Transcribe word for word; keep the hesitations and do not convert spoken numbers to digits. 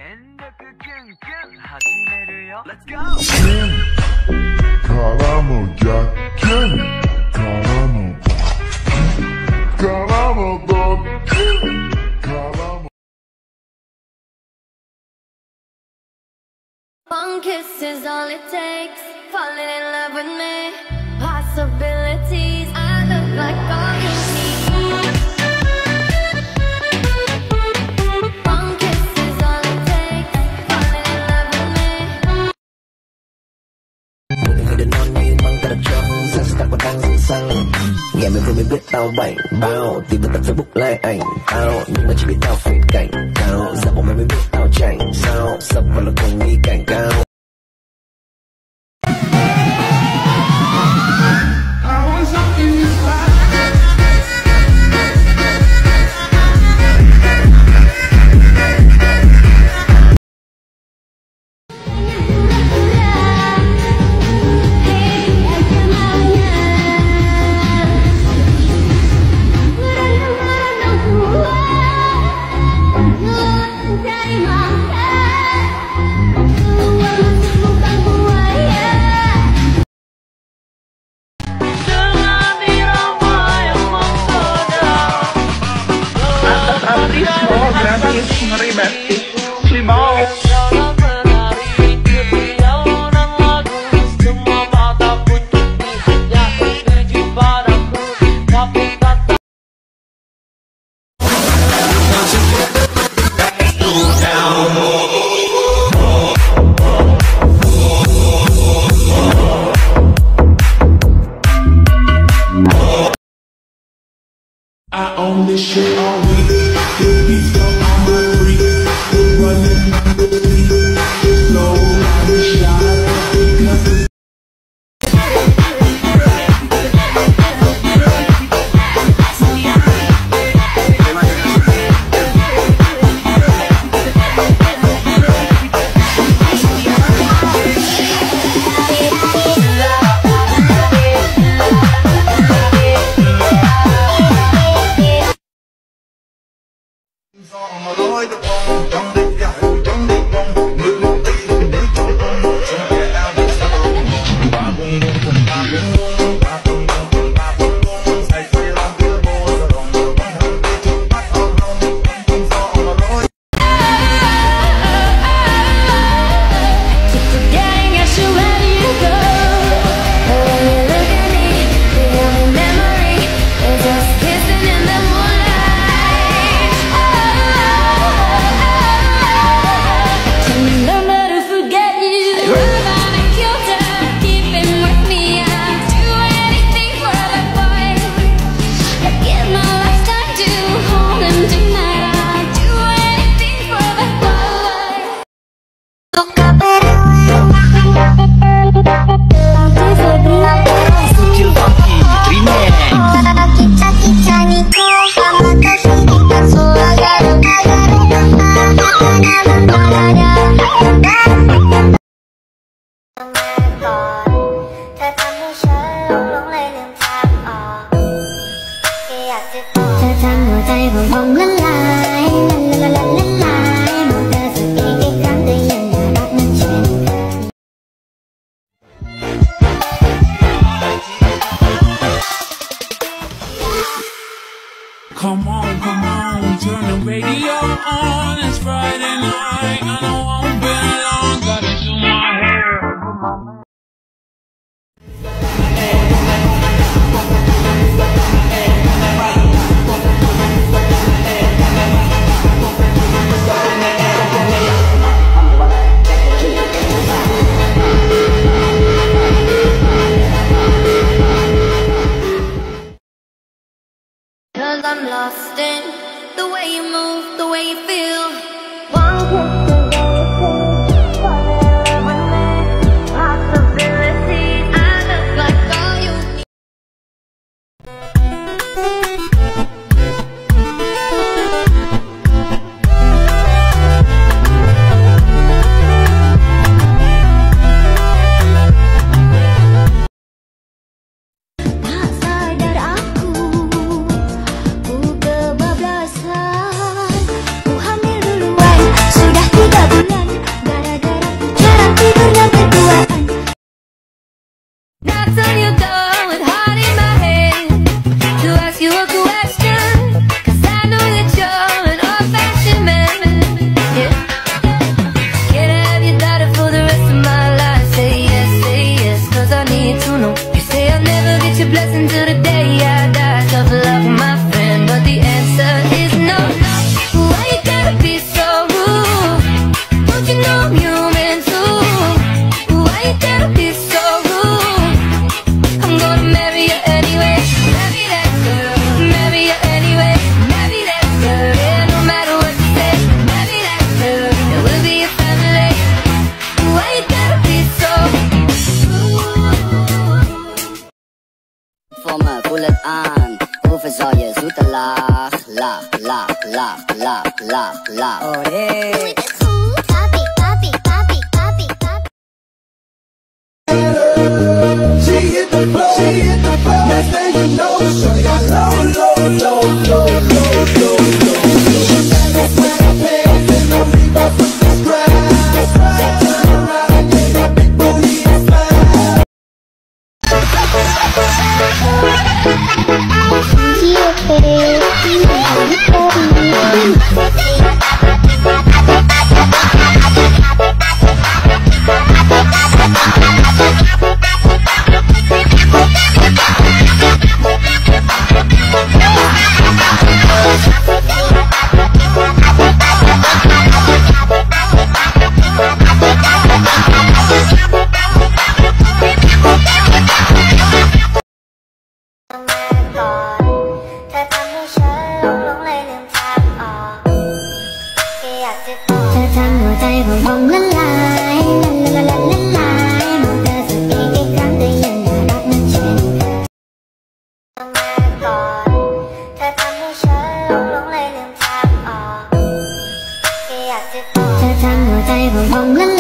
Let's go. Karamo yakin, karamo, karamo yakin, karamo. One kiss is all it takes. Falling in love with me. Possibilities. I look like all you need. One kiss is all it takes. Falling in love with me. Đừng nói ngay bằng cả cho sẽ sẽ tặng đang dần sang nghe mình vừa mới biết tao bảnh bao tìm vào tập Facebook like ảnh tao nhưng mà chỉ biết tao phải cảnh tao giờ bọn mày mới biết tao chảnh sao sập vào là cùng đi cảnh cao. I own this shit all week. This beat stuck on my freak. Running the beat, slow like a shot. Because come on, come on, turn the radio on. It's Friday night, I know I've been alone. Gotta do my hair. Cause I'm lost in the way you move, the way you feel. One kiss is all it takes. Fall in love with me. Possibilities. I look like all you need. Tak sadar aku, ku kebablasan. Ku hamil duluan, sudah ทำหัวใจของผมละลายละละละละลายมองเธอสักอีกอีกครั้งก็ยังน่ารักเหมือนเช่นเคยมาก่อนเธอทำให้ฉันหลงหลงเลยลืมทางออกแค่อยากจะบอกเธอทำหัวใจของผมละ